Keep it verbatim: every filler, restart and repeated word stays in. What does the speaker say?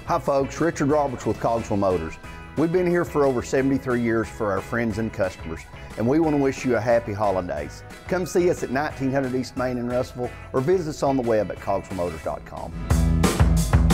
Hi folks, Richard Roberts with Cogswell Motors. We've been here for over seventy-three years for our friends and customers, and we want to wish you a happy holidays. Come see us at nineteen hundred East Main in Russellville or visit us on the web at cogswell motors dot com.